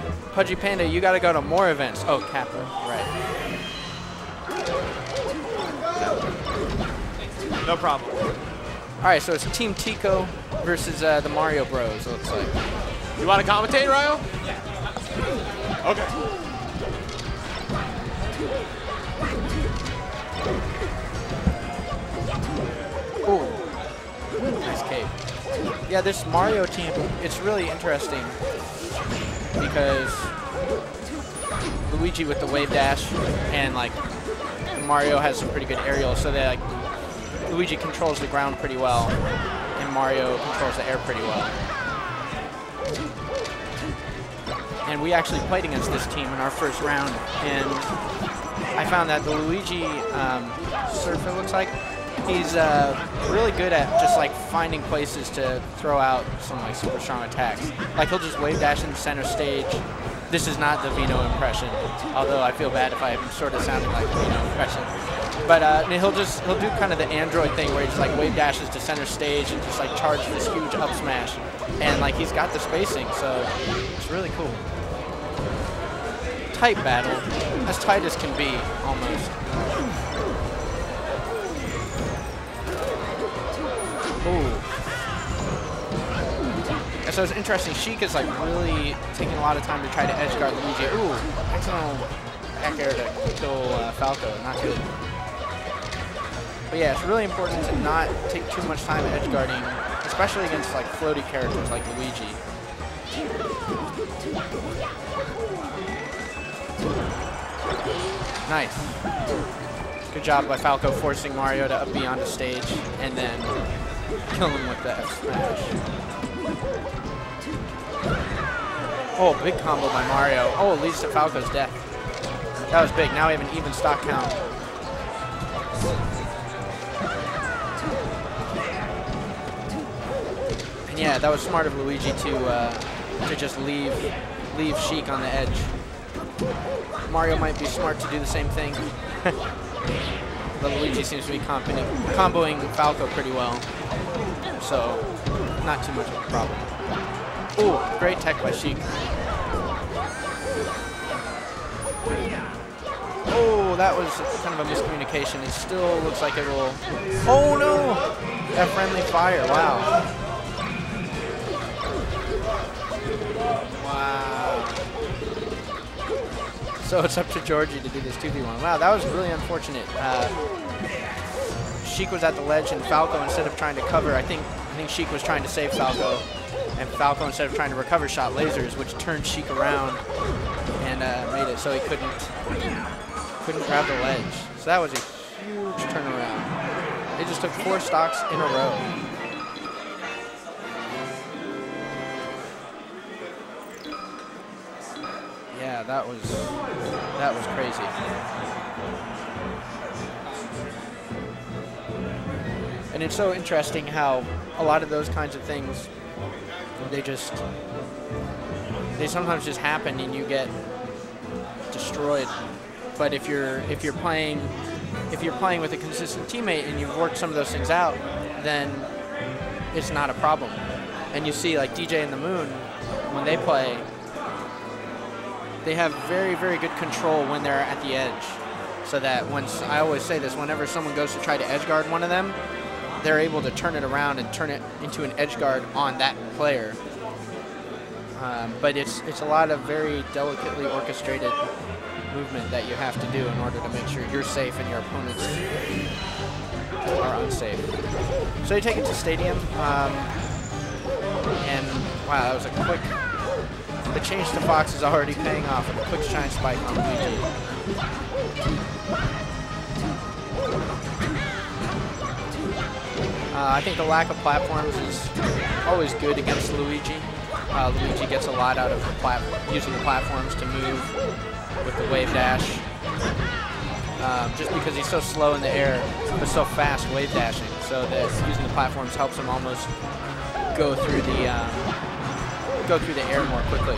Pudgy Panda, you got to go to more events. Oh, Kappa, right. No problem. All right, so it's Team Tico versus the Mario Bros, it looks like. You want to commentate, Ryo? Yeah. Okay. Ooh, nice cape. Yeah, this Mario team, it's really interesting because Luigi with the wave dash and like Mario has some pretty good aerials, so that like Luigi controls the ground pretty well and Mario controls the air pretty well. And we actually played against this team in our first round, and I found that the Luigi surf, it looks like, he's really good at just like finding places to throw out some like super strong attacks. Like he'll just wave dash in the center stage. This is not the Vino impression, although I feel bad if I'm sort of sounding like the Vino impression. But he'll do kind of the Android thing where he just like wave dashes to center stage and just like charge this huge up smash. And like he's got the spacing, so it's really cool. Tight battle, as tight as can be, almost. Ooh. And so it's interesting, Sheik is like really taking a lot of time to try to edge guard Luigi. Ooh, accidental back air to kill Falco, not good. But yeah, it's really important to not take too much time edge guarding, especially against like floaty characters like Luigi. Nice. Good job by Falco forcing Mario to up B onto stage and then kill him with the F smash. Oh, big combo by Mario. Oh, it leads to Falco's death. That was big. Now we have an even stock count. And yeah, that was smart of Luigi to just leave Sheik on the edge. Mario might be smart to do the same thing. But Luigi seems to be comboing Falco pretty well. So, not too much of a problem. Ooh, great tech by Sheik. Oh, that was kind of a miscommunication. It still looks like it will... Oh no! That friendly fire, wow. Wow. So it's up to Georgie to do this 2v1. Wow, that was really unfortunate. Sheik was at the ledge and Falco, instead of trying to cover, I think Sheik was trying to save Falco. And Falco, instead of trying to recover, shot lasers, which turned Sheik around and made it so he couldn't grab the ledge. So that was a huge turnaround. They just took 4 stocks in a row. Yeah, that was crazy. And it's so interesting how a lot of those kinds of things, they sometimes just happen and you get destroyed. But if you're playing with a consistent teammate and you've worked some of those things out, then it's not a problem. And you see like DJ and the Moon, when they play, they have very, very good control when they're at the edge. So that I always say this, whenever someone goes to try to edge guard one of them, they're able to turn it around and turn it into an edge guard on that player. But it's a lot of very delicately orchestrated movement that you have to do in order to make sure you're safe and your opponents are unsafe. So you take it to Stadium, and wow, that was a quick... The change to Fox is already paying off with a quick shine spike on Luigi. I think the lack of platforms is always good against Luigi. Luigi gets a lot out of using the platforms to move with the wave dash. Just because he's so slow in the air, but so fast wave dashing, so that using the platforms helps him almost go through the air more quickly.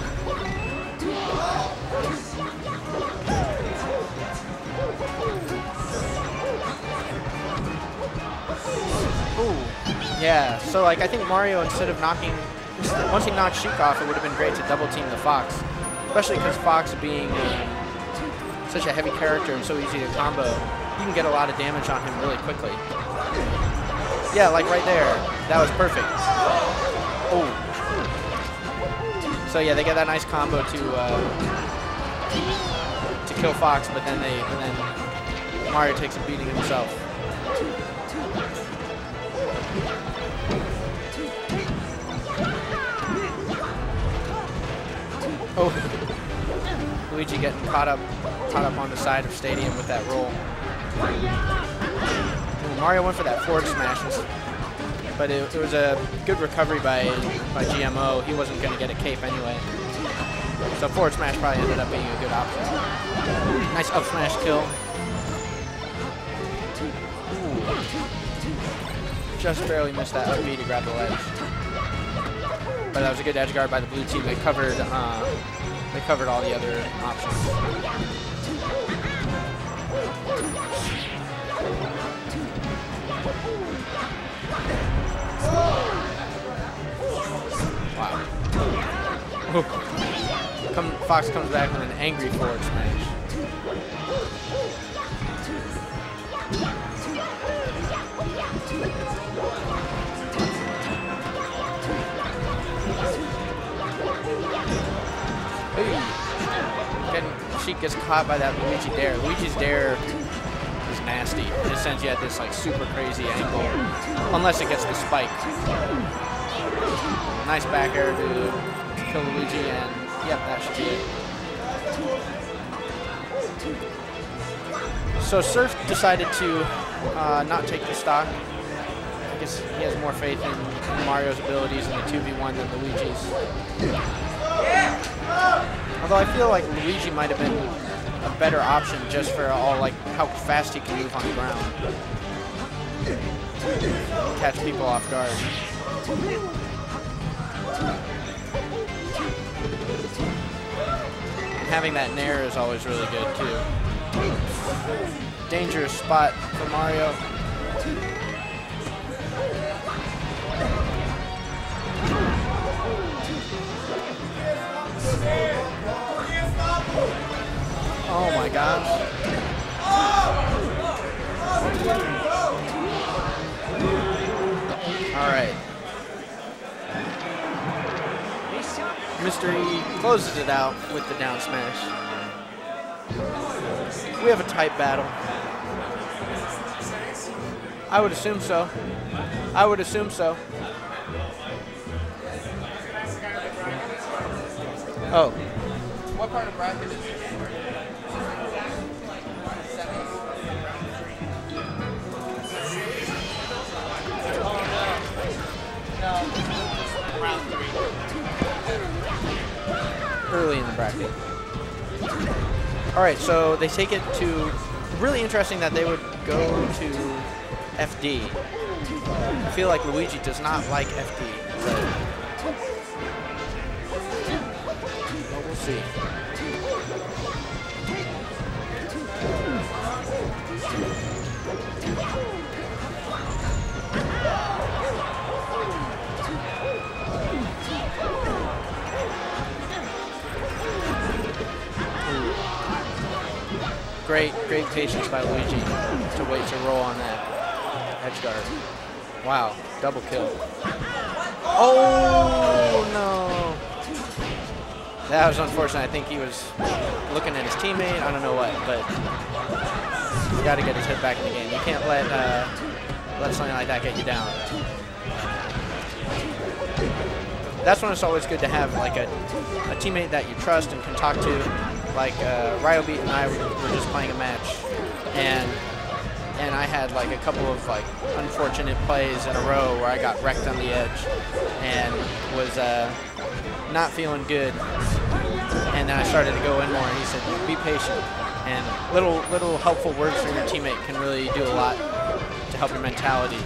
Ooh, yeah. So like I think Mario, instead of knocking, once he knocked Sheik off, it would have been great to double team the Fox. especially because Fox being such a heavy character and so easy to combo, you can get a lot of damage on him really quickly. Yeah, like right there. That was perfect. Oh. So yeah, they get that nice combo to kill Fox, but then Mario takes a beating himself. Oh, Luigi getting caught up on the side of Stadium with that roll. And Mario went for that forward smash, but it was a good recovery by GMO. He wasn't going to get a cape anyway. So forward smash probably ended up being a good option. Nice up smash kill. Ooh. Just barely missed that up B to grab the ledge. But that was a good edge guard by the blue team. They covered all the other options. Wow. Fox comes back with an angry forward smash. Sheik gets caught by that Luigi Dare. Luigi's Dare is nasty. It sends you at this like super crazy angle, unless it gets the spike. Nice back air to kill Luigi, and yep, that should be it. So Surf decided to not take the stock. I guess he has more faith in Mario's abilities in the 2v1 than Luigi's. Although I feel like Luigi might have been a better option just for all like how fast he can move on the ground. Catch people off guard. And having that nair is always really good too. Dangerous spot for Mario. Oh my gosh. All right. Mystery closes it out with the down smash. We have a tight battle. I would assume so. I would assume so. Oh. What part of bracket is it? Early in the bracket. All right, so they take it to, really interesting that they would go to FD. I feel like Luigi does not like FD, but we'll see. Great patience by Luigi to wait to roll on that edge guard. Wow, double kill. Oh no! That was unfortunate. I think he was looking at his teammate. I don't know what, but you got to get his head back in the game. You can't let something like that get you down. That's when it's always good to have like a teammate that you trust and can talk to. Like Ryobeat and I were just playing a match, and I had like a couple of like unfortunate plays in a row where I got wrecked on the edge and was not feeling good. And then I started to go in more, and he said, "Be patient." And little helpful words from your teammate can really do a lot to help your mentality.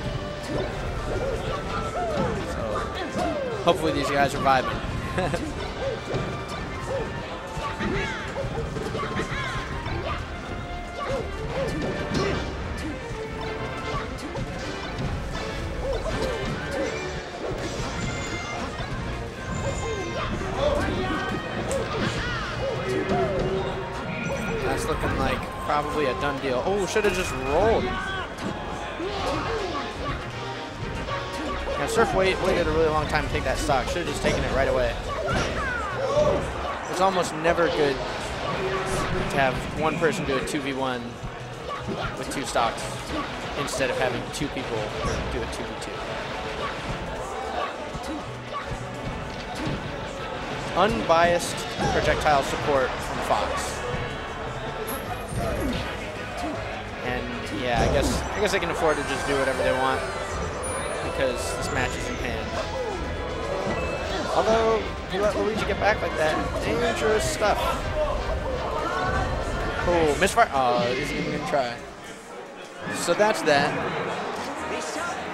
So hopefully these guys are vibing. looking like probably a done deal. Oh, should have just rolled. Yeah, Surf waited a really long time to take that stock. Should have just taken it right away. It's almost never good to have one person do a 2v1 with 2 stocks instead of having 2 people do a 2v2. Unbiased projectile support from Fox. And yeah, I guess they can afford to just do whatever they want because this match is in hand. Although you let Luigi get back like that, dangerous stuff. Oh, misfire! Oh, isn't even gonna try. So that's that.